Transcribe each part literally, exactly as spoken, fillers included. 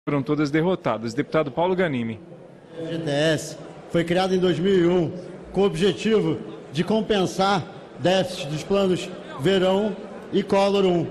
foram todas derrotadas. Deputado Paulo Ganimi. O F G T S foi criado em dois mil e um com o objetivo de compensar déficit dos planos Verão e Collor um.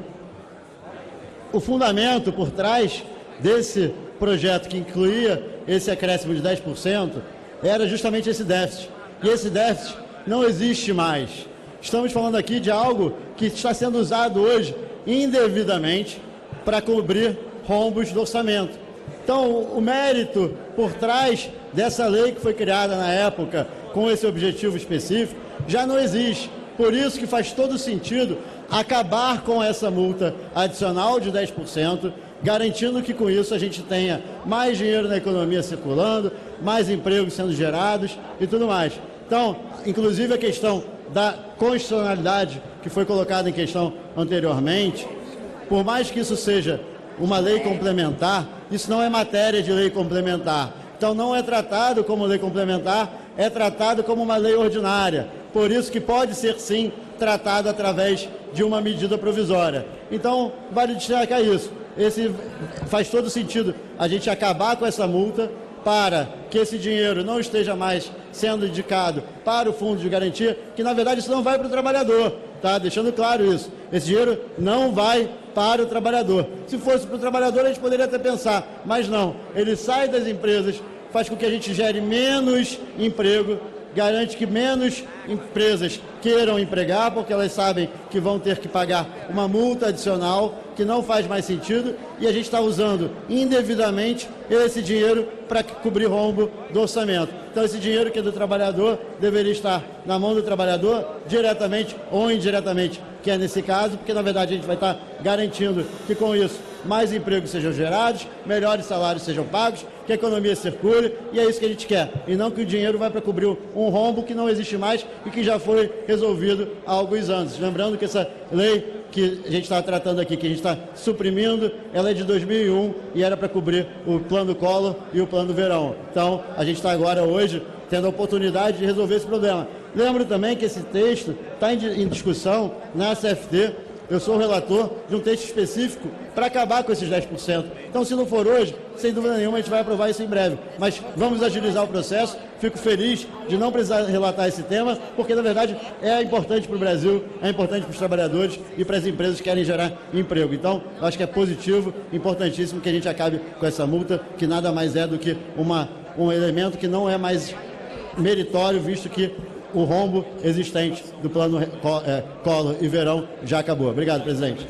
O fundamento por trás desse projeto, que incluía esse acréscimo de dez por cento, era justamente esse déficit. E esse déficit não existe mais. Estamos falando aqui de algo que está sendo usado hoje indevidamente para cobrir rombos do orçamento. Então, o mérito por trás dessa lei que foi criada na época com esse objetivo específico já não existe. Por isso que faz todo sentido acabar com essa multa adicional de dez por cento, garantindo que com isso a gente tenha mais dinheiro na economia circulando, mais empregos sendo gerados e tudo mais. Então, inclusive a questão da constitucionalidade que foi colocada em questão anteriormente, por mais que isso seja uma lei complementar, isso não é matéria de lei complementar. Então não é tratado como lei complementar, é tratado como uma lei ordinária. Por isso que pode ser sim tratado através de uma medida provisória. Então vale destacar isso. Esse faz todo sentido a gente acabar com essa multa para que esse dinheiro não esteja mais sendo indicado para o fundo de garantia, que na verdade isso não vai para o trabalhador, tá? Deixando claro isso. Esse dinheiro não vai para o trabalhador. Se fosse para o trabalhador, a gente poderia até pensar, mas não. Ele sai das empresas, faz com que a gente gere menos emprego, garante que menos empresas queiram empregar, porque elas sabem que vão ter que pagar uma multa adicional, que não faz mais sentido, e a gente está usando indevidamente esse dinheiro para cobrir rombo do orçamento. Então, esse dinheiro que é do trabalhador deveria estar na mão do trabalhador, diretamente ou indiretamente, que é nesse caso, porque, na verdade, a gente vai estar garantindo que, com isso, mais empregos sejam gerados, melhores salários sejam pagos, que a economia circule, e é isso que a gente quer. E não que o dinheiro vai para cobrir um rombo que não existe mais e que já foi resolvido há alguns anos. Lembrando que essa lei que a gente está tratando aqui, que a gente está suprimindo, ela é de dois mil e um e era para cobrir o plano Collor e o plano Verão. Então, a gente está agora, hoje, tendo a oportunidade de resolver esse problema. Lembro também que esse texto está em discussão na C F T. Eu sou o relator de um texto específico para acabar com esses dez por cento. Então, se não for hoje, sem dúvida nenhuma, a gente vai aprovar isso em breve. Mas vamos agilizar o processo. Fico feliz de não precisar relatar esse tema, porque, na verdade, é importante para o Brasil, é importante para os trabalhadores e para as empresas que querem gerar emprego. Então, eu acho que é positivo, importantíssimo que a gente acabe com essa multa, que nada mais é do que uma, um elemento que não é mais meritório, visto que o rombo existente do plano Collor e Verão já acabou. Obrigado, presidente.